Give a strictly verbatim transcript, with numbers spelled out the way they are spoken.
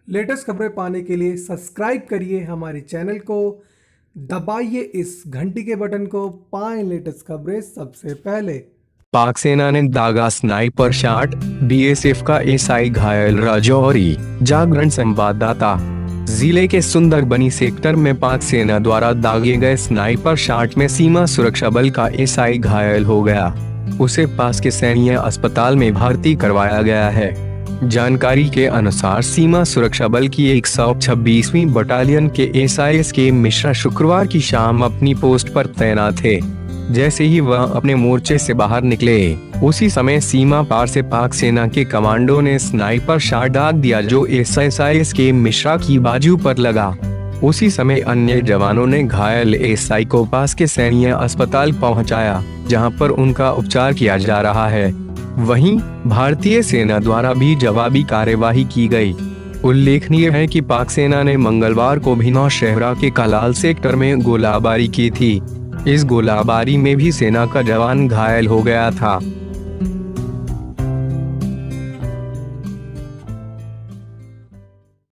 Latest खबरें पाने के लिए सब्सक्राइब करिए हमारे चैनल को, दबाइए इस घंटी के बटन को, पाएं लेटेस्ट खबरें सबसे पहले। पाक सेना ने दागा स्नाइपर शॉट, बीएसएफ का एसआई घायल। राजौरी। जागरण संवाददाता। जिले के सुंदरबनी सेक्टर में पाक सेना द्वारा दागे गए स्नाइपर शॉट में सीमा सुरक्षा बल का एसआई घायल हो गया। उसे पास के सैन्य अस्पताल में भर्ती करवाया गया है। जानकारी के अनुसार सीमा सुरक्षा बल की एक सौ छब्बीसवीं बटालियन के एसआई एस के मिश्रा शुक्रवार की शाम अपनी पोस्ट पर तैनात थे। जैसे ही वह अपने मोर्चे से बाहर निकले, उसी समय सीमा पार से पाक सेना के कमांडो ने स्नाइपर शॉट दाग दिया जो एसआई एस के मिश्रा की बाजू पर लगा। उसी समय अन्य जवानों ने घायल एसआई को पास के सैन्य अस्पताल पहुंचाया, जहां पर उनका उपचार किया जा रहा है। वहीं भारतीय सेना द्वारा भी जवाबी कार्यवाही की गई। उल्लेखनीय है कि पाक सेना ने मंगलवार को भी नौशहरा के कलाल सेक्टर में गोलाबारी की थी। इस गोलाबारी में भी सेना का जवान घायल हो गया था।